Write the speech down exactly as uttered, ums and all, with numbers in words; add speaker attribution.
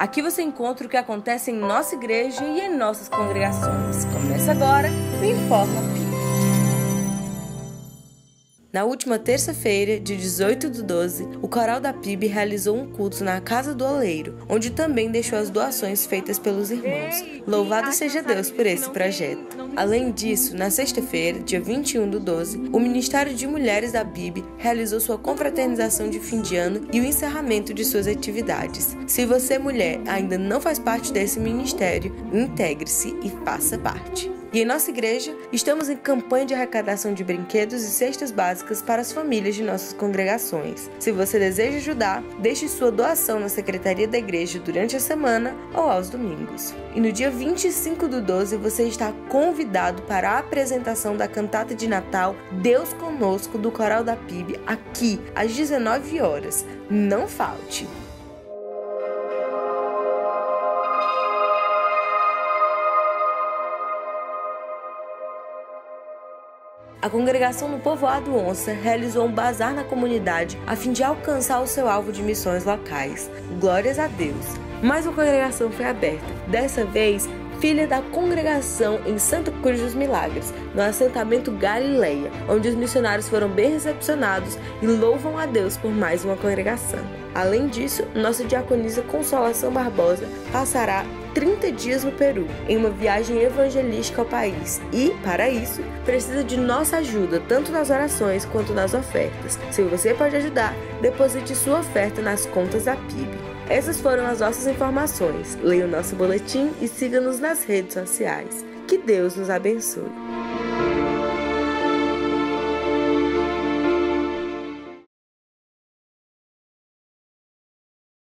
Speaker 1: Aqui você encontra o que acontece em nossa igreja e em nossas congregações. Começa agora o Informa P I B. Na última terça-feira, dia dezoito do doze, o coral da P I B realizou um culto na Casa do Oleiro, onde também deixou as doações feitas pelos irmãos. Louvado seja Deus por esse projeto! Além disso, na sexta-feira, dia vinte e um do doze, o Ministério de Mulheres da P I B realizou sua confraternização de fim de ano e o encerramento de suas atividades. Se você, mulher, ainda não faz parte desse ministério, integre-se e faça parte. E em nossa igreja, estamos em campanha de arrecadação de brinquedos e cestas básicas para as famílias de nossas congregações. Se você deseja ajudar, deixe sua doação na secretaria da igreja durante a semana ou aos domingos. E no dia vinte e cinco do doze, você está convidado para a apresentação da cantata de Natal Deus Conosco do coral da P I B aqui às dezenove horas. Não falte! A congregação no Povoado Onça realizou um bazar na comunidade a fim de alcançar o seu alvo de missões locais. Glórias a Deus! Mas a congregação foi aberta, dessa vez filha da congregação em Santa Cruz dos Milagres, no assentamento Galileia, onde os missionários foram bem recepcionados e louvam a Deus por mais uma congregação. Além disso, nossa diaconisa Consolação Barbosa passará trinta dias no Peru, em uma viagem evangelística ao país e, para isso, precisa de nossa ajuda, tanto nas orações quanto nas ofertas. Se você pode ajudar, deposite sua oferta nas contas da P I B. Essas foram as nossas informações. Leia o nosso boletim e siga-nos nas redes sociais. Que Deus nos abençoe.